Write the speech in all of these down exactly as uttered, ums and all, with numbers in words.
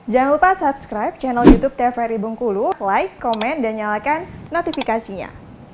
Jangan lupa subscribe channel YouTube T V R I Bengkulu, like, komen, dan nyalakan notifikasinya.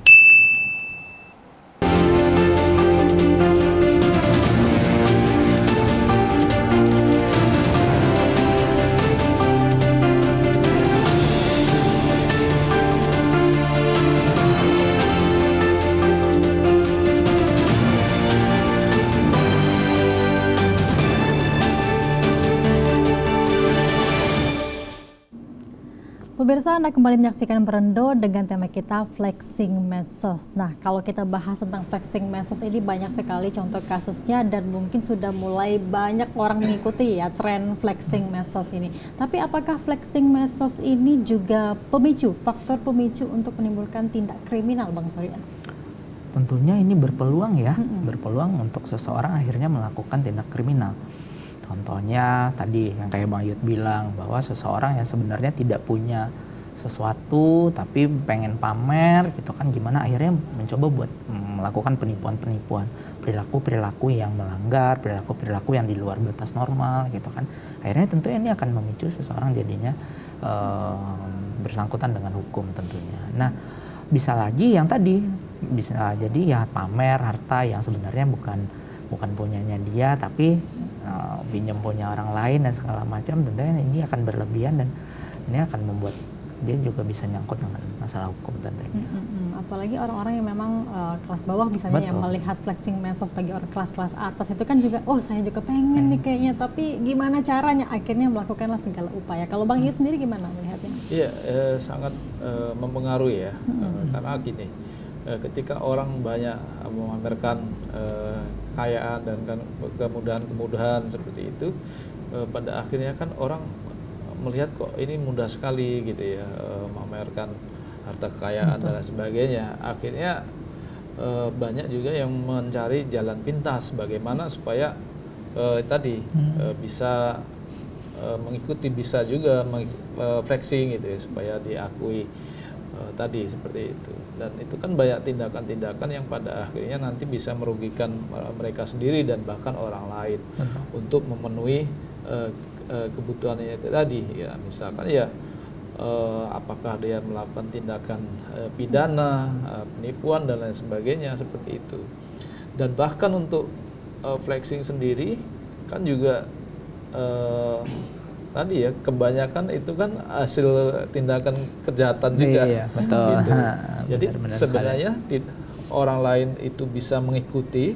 Pemirsa, Anda kembali menyaksikan Berendo dengan tema kita flexing medsos. Nah, kalau kita bahas tentang flexing medsos ini banyak sekali contoh kasusnya dan mungkin sudah mulai banyak orang mengikuti ya tren flexing medsos ini. Tapi apakah flexing medsos ini juga pemicu, faktor pemicu untuk menimbulkan tindak kriminal, Bang Surya? Tentunya ini berpeluang ya, mm-hmm. berpeluang untuk seseorang akhirnya melakukan tindak kriminal. Contohnya tadi yang kayak Bang Yud bilang bahwa seseorang yang sebenarnya tidak punya sesuatu tapi pengen pamer gitu kan, gimana akhirnya mencoba buat melakukan penipuan-penipuan, perilaku-perilaku yang melanggar, perilaku-perilaku yang di luar batas normal gitu kan. Akhirnya tentu ini akan memicu seseorang jadinya uh, bersangkutan dengan hukum tentunya. Nah, bisa lagi yang tadi bisa jadi ya pamer harta yang sebenarnya bukan bukan punyanya dia tapi uh, pinjam punya orang lain dan segala macam, tentunya ini akan berlebihan dan ini akan membuat dia juga bisa nyangkut dengan masalah hukum tentunya. Hmm, hmm, hmm. Apalagi orang-orang yang memang uh, kelas bawah misalnya yang melihat flexing medsos bagi orang kelas-kelas atas itu kan juga, oh saya juga pengen hmm. nih kayaknya, tapi gimana caranya, akhirnya melakukanlah segala upaya. Kalau Bang Yu sendiri gimana melihatnya? Iya, eh, sangat eh, mempengaruhi ya, hmm. eh, karena gini, eh, ketika orang banyak memamerkan eh, kekayaan dan kan kemudahan-kemudahan seperti itu, eh, pada akhirnya kan orang melihat kok ini mudah sekali gitu ya, eh, memamerkan harta kekayaan Betul. dan lain sebagainya. Akhirnya eh, banyak juga yang mencari jalan pintas bagaimana supaya eh, tadi hmm. eh, bisa eh, mengikuti, bisa juga meng, eh, flexing gitu ya, supaya diakui eh, tadi seperti itu. Dan itu kan banyak tindakan-tindakan yang pada akhirnya nanti bisa merugikan mereka sendiri dan bahkan orang lain Betul. untuk memenuhi uh, uh, kebutuhannya itu tadi ya, misalkan ya uh, apakah dia melakukan tindakan uh, pidana, uh, penipuan dan lain sebagainya seperti itu. Dan bahkan untuk uh, flexing sendiri kan juga uh, tadi ya kebanyakan itu kan hasil tindakan kejahatan juga. Iya, betul. Gitu. Ha, Jadi benar-benar sebenarnya orang lain itu bisa mengikuti,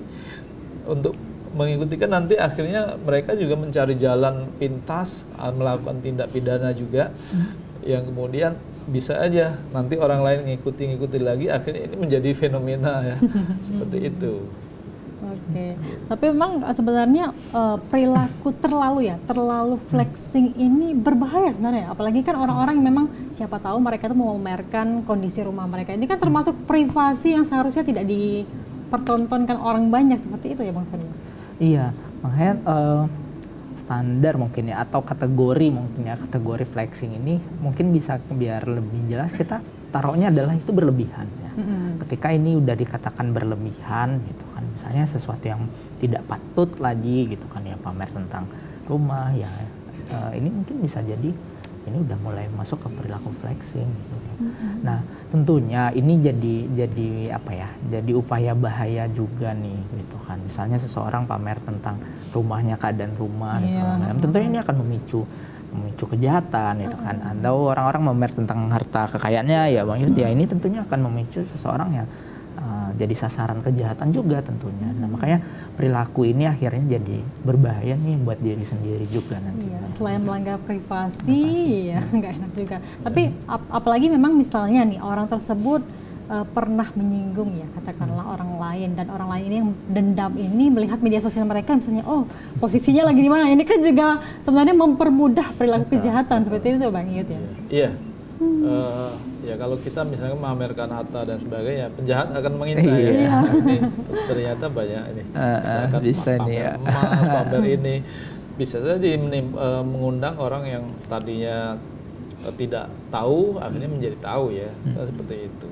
untuk mengikuti kan nanti akhirnya mereka juga mencari jalan pintas melakukan tindak pidana juga, hmm. yang kemudian bisa aja nanti orang lain ngikuti-ngikuti lagi, akhirnya ini menjadi fenomena ya seperti itu. Oke, okay. Tapi memang sebenarnya uh, perilaku terlalu ya, terlalu flexing hmm. ini berbahaya sebenarnya. Apalagi kan orang-orang yang memang siapa tahu mereka itu mau memamerkan kondisi rumah mereka. Ini kan termasuk privasi yang seharusnya tidak dipertontonkan orang banyak, seperti itu ya Bang Surya? Iya, makanya uh, standar mungkin ya, atau kategori mungkin ya, kategori flexing ini mungkin bisa biar lebih jelas kita taruhnya adalah itu berlebihan ya. Mm-hmm. Ketika ini udah dikatakan berlebihan gitu kan, misalnya sesuatu yang tidak patut lagi gitu kan ya, pamer tentang rumah ya, uh, ini mungkin bisa jadi ini udah mulai masuk ke perilaku flexing gitu. Mm-hmm. Nah, tentunya ini jadi jadi apa ya? Jadi upaya bahaya juga nih gitu kan. Misalnya seseorang pamer tentang rumahnya, keadaan rumah dan segala macam. Tentunya ini akan memicu memicu kejahatan itu kan. Atau orang-orang memamer tentang harta kekayaannya ya Bang Yud, ya ini tentunya akan memicu seseorang yang uh, jadi sasaran kejahatan juga tentunya. Nah, makanya perilaku ini akhirnya jadi berbahaya nih buat diri sendiri juga nanti. Iya, selain melanggar privasi, privasi. ya nggak enak juga. Tapi ap apalagi memang misalnya nih orang tersebut uh, pernah menyinggung ya katakanlah hmm. orang lain, dan orang lain ini yang dendam ini melihat media sosial mereka misalnya, oh posisinya lagi di mana, ini kan juga sebenarnya mempermudah perilaku betul, kejahatan betul. Seperti itu Bang Yud ya. Iya. Hmm. Uh, ya kalau kita misalnya memamerkan harta dan sebagainya, penjahat akan mengintai ya. Iya. Ini ternyata banyak ini. Uh, Misalkan bisa pamer nih ya. emas, pamer ini, bisa saja uh, mengundang orang yang tadinya uh, tidak tahu akhirnya menjadi tahu ya, hmm. seperti itu.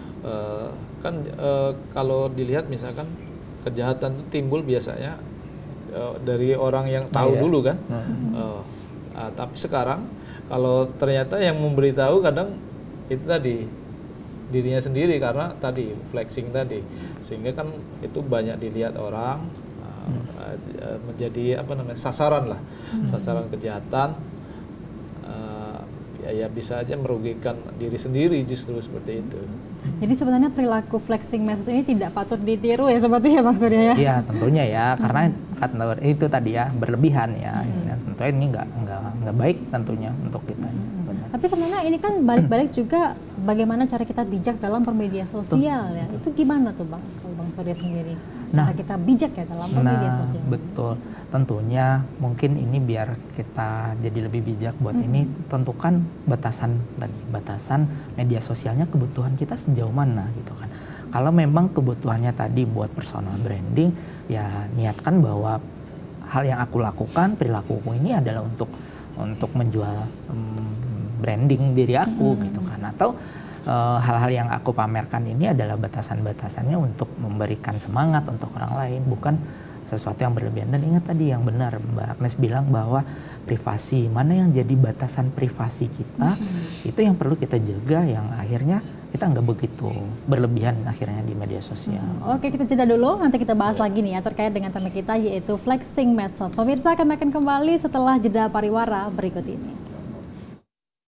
Uh, kan uh, kalau dilihat misalkan kejahatan itu timbul biasanya uh, dari orang yang tahu oh, iya. dulu kan. Hmm. Uh, Uh, tapi sekarang kalau ternyata yang memberitahu kadang itu tadi dirinya sendiri karena tadi flexing tadi, sehingga kan itu banyak dilihat orang, uh, hmm. uh, menjadi apa namanya sasaran lah, hmm. sasaran kejahatan. Uh, ya, ya bisa aja merugikan diri sendiri justru seperti itu. Jadi sebenarnya perilaku flexing medsos ini tidak patut ditiru ya sepertinya Bang Surya ya? Iya tentunya ya, karena itu tadi ya berlebihan ya, hmm. ya tentunya ini nggak nggak nggak baik tentunya untuk kita. Hmm. Tapi sebenarnya ini kan balik-balik juga bagaimana cara kita bijak dalam bermedia sosial ya, itu gimana tuh Bang, kalau Bang Surya sendiri? Cara nah, kita bijak ya dalam bermedia nah, sosial. Betul, tentunya mungkin ini biar kita jadi lebih bijak buat hmm. ini, tentukan batasan tadi, batasan media sosialnya kebutuhan kita sejauh mana gitu kan. Kalau memang kebutuhannya tadi buat personal branding, ya niatkan bahwa hal yang aku lakukan, perilakuku ini adalah untuk untuk menjual um, branding diri aku hmm. gitu kan, atau hal-hal uh, yang aku pamerkan ini adalah batasan-batasannya untuk memberikan semangat untuk orang lain, bukan sesuatu yang berlebihan. Dan ingat tadi yang benar Mbak Agnes bilang bahwa privasi, mana yang jadi batasan privasi kita, hmm. itu yang perlu kita jaga, yang akhirnya kita nggak begitu berlebihan akhirnya di media sosial. Hmm. Oke, kita jeda dulu, nanti kita bahas lagi nih ya terkait dengan tema kita yaitu flexing medsos. Pemirsa, kami akan kembali setelah jeda pariwara berikut ini.